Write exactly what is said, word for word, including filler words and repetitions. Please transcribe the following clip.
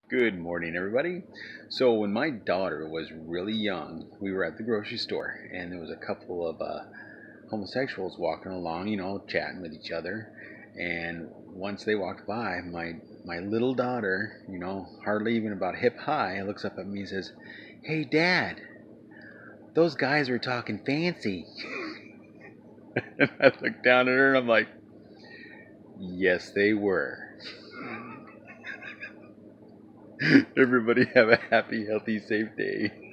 Good morning, everybody. So, when my daughter was really young, we were at the grocery store, and there was a couple of uh, homosexuals walking along, you know, chatting with each other. And once they walked by, my my little daughter, you know, hardly even about hip high, looks up at me and says, "Hey, Dad, those guys were talking fancy." And I looked down at her, and I'm like, "Yes, they were." Everybody have a happy, healthy, safe day.